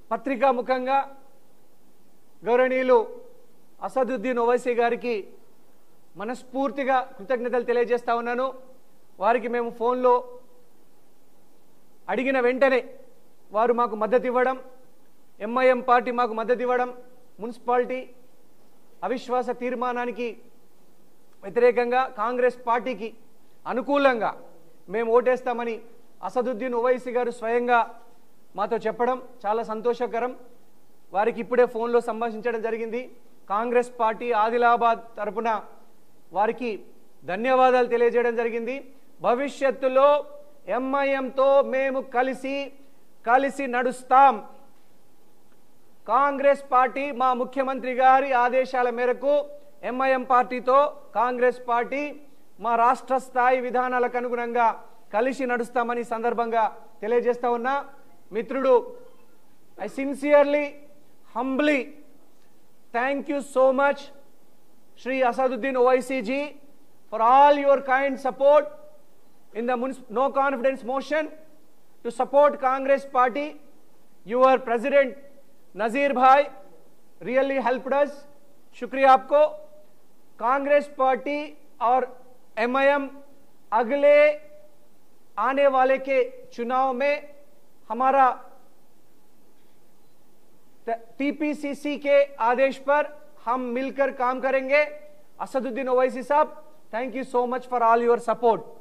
పత్రికా ముఖంగా గౌరవనీయులు అసదుద్దీన్ ఓవైసీ గారికి మనస్ఫూర్తిగా కృతజ్ఞతలు తెలియజేస్తా ఉన్నాను. వారికి మేము ఫోన్లో అడిగిన వెంటనే వారు మాకు మద్దతు ఇవ్వడం, ఎంఐఎం పార్టీ మాకు మద్దతు ఇవ్వడం, మున్సిపాలిటీ అవిశ్వాస తీర్మానానికి వ్యతిరేకంగా కాంగ్రెస్ పార్టీకి అనుకూలంగా మేము ఓటేస్తామని అసదుద్దీన్ ఓవైసీ గారు స్వయంగా మాతో చెప్పడం చాలా సంతోషకరం. వారికి ఇప్పుడే ఫోన్లో సంభాషించడం జరిగింది. కాంగ్రెస్ పార్టీ ఆదిలాబాద్ తరపున వారికి ధన్యవాదాలు తెలియజేయడం జరిగింది. భవిష్యత్తులో ఎంఐఎంతో మేము కలిసి నడుస్తాం. కాంగ్రెస్ పార్టీ మా ముఖ్యమంత్రి గారి ఆదేశాల మేరకు ఎంఐఎం పార్టీతో కాంగ్రెస్ పార్టీ మా రాష్ట్ర స్థాయి విధానాలకు అనుగుణంగా కలిసి నడుస్తామని సందర్భంగా తెలియజేస్తా ఉన్నా. మిత్రుడు, I sincerely humbly thank you so much Shri Asaduddin Owaisi ji for all your kind support in the no confidence motion to support Congress party. Your president Nazir bhai really helped us. शुक्रिया आपको. Congress party और MIM अगले आने वाले के चुनाव में हमारा टीपीसीसी के आदेश पर हम मिलकर काम करेंगे. असदुद्दीन ओवैसी साहब, thank you so much for all your support.